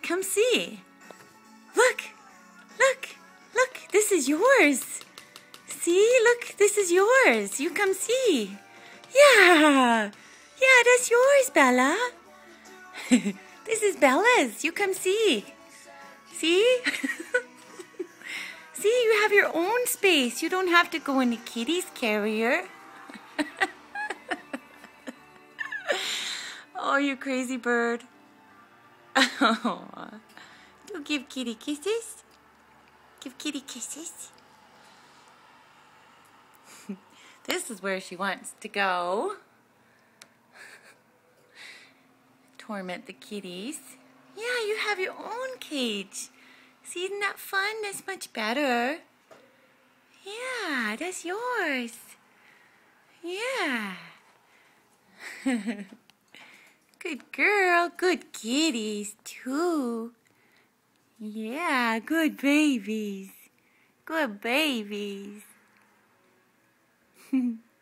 Come see. Look, look, look, this is yours. See, look, this is yours. You come see. Yeah, that's yours, Bella. This is Bella's. You come see. See? See, you have your own space. You don't have to go in the kitty's carrier. Oh, you crazy bird. Oh, do give kitty kisses. Give kitty kisses. This is where she wants to go. Torment the kitties. Yeah, you have your own cage. See, isn't that fun? That's much better. Yeah, that's yours. Yeah. Good girl. Good kitties, too. Yeah, good babies. Good babies.